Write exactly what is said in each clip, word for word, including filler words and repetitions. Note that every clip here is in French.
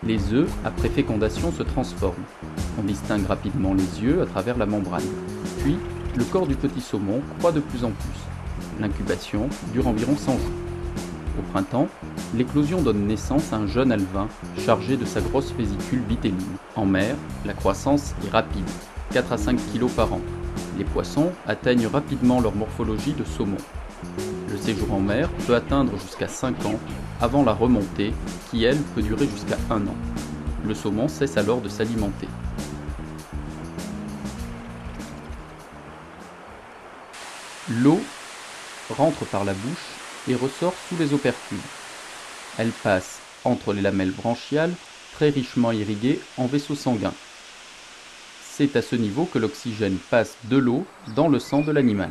Les œufs, après fécondation, se transforment. On distingue rapidement les yeux à travers la membrane. Puis, le corps du petit saumon croît de plus en plus. L'incubation dure environ cent jours. Au printemps, l'éclosion donne naissance à un jeune alevin chargé de sa grosse vésicule vitéline. En mer, la croissance est rapide, quatre à cinq kilos par an. Les poissons atteignent rapidement leur morphologie de saumon. Le séjour en mer peut atteindre jusqu'à cinq ans avant la remontée qui, elle, peut durer jusqu'à un an. Le saumon cesse alors de s'alimenter. L'eau rentre par la bouche et ressort sous les opercules. Elle passe entre les lamelles branchiales, très richement irriguées en vaisseaux sanguins. C'est à ce niveau que l'oxygène passe de l'eau dans le sang de l'animal.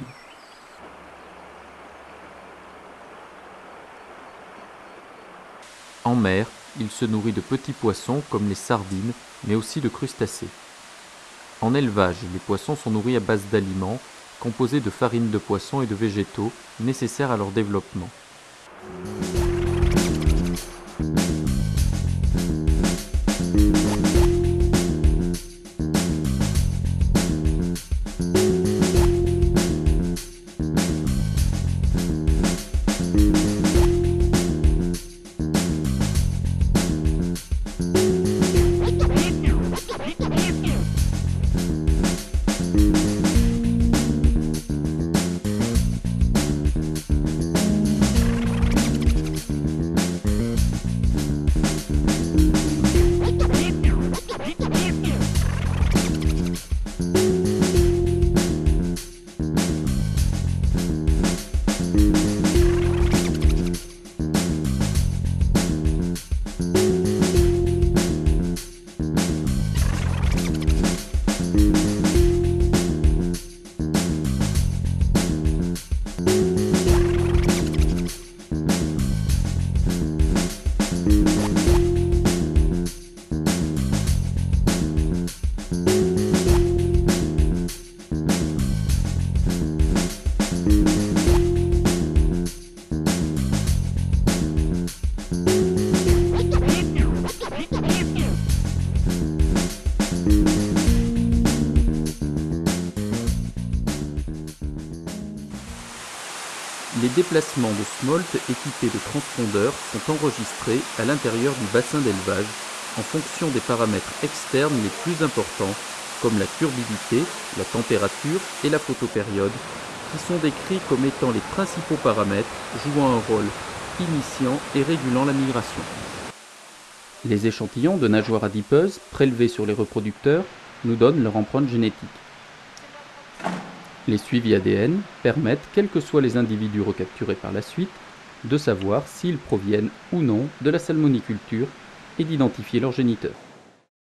En mer, il se nourrit de petits poissons comme les sardines, mais aussi de crustacés. En élevage, les poissons sont nourris à base d'aliments composés de farine de poisson et de végétaux nécessaires à leur développement. Les déplacements de smolt équipés de transpondeurs sont enregistrés à l'intérieur du bassin d'élevage en fonction des paramètres externes les plus importants comme la turbidité, la température et la photopériode qui sont décrits comme étant les principaux paramètres jouant un rôle initiant et régulant la migration. Les échantillons de nageoires adipeuses prélevés sur les reproducteurs nous donnent leur empreinte génétique. Les suivis A D N permettent, quels que soient les individus recapturés par la suite, de savoir s'ils proviennent ou non de la salmoniculture et d'identifier leur géniteur.